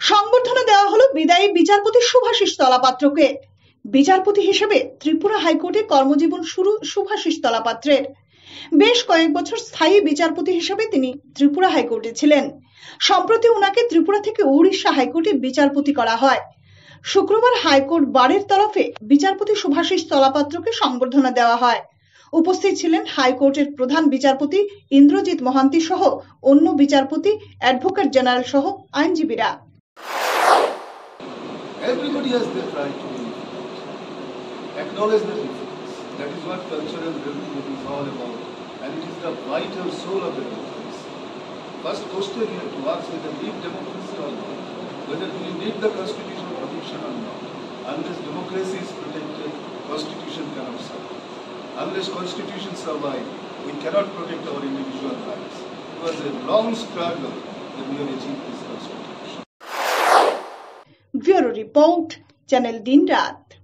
সংবর্ধনা দেওয়া হলো বিদায়ী বিচারপতি শুভাশিস তলাপাত্রকে। বিচারপতি হিসেবে ত্রিপুরা হাইকোর্টে কর্মজীবন শুরু শুভাশিস তলাপাত্রের। বেশ কয়েক বছর স্থায়ী বিচারপতি হিসেবে তিনি ত্রিপুরা হাইকোর্টে ছিলেন। সম্প্রতি ওনাকে ত্রিপুরা থেকে উড়িষ্যা হাইকোর্টে বিচারপতি করা হয়। শুক্রবার হাইকোর্ট বারের তরফে বিচারপতি শুভাশিস তলাপাত্রকে সংবর্ধনা দেওয়া হয়। উপস্থিত ছিলেন হাইকোর্টের প্রধান বিচারপতি ইন্দ্রজিৎ মহান্তি সহ অন্য বিচারপতি, অ্যাডভোকেট জেনারেল সহ আইনজীবীরা। Everybody has the right to acknowledge the difference. That is what cultural development is all about, and it is the vital soul of the democracy. First question you have to ask whether we need democracy or not, whether we need the constitutional protection or not. Unless democracy is protected, constitution cannot survive. Unless constitution survive, we cannot protect our individual rights. It was a long struggle that we have achieved this constitution. Bureau Report, Channel Din Raat।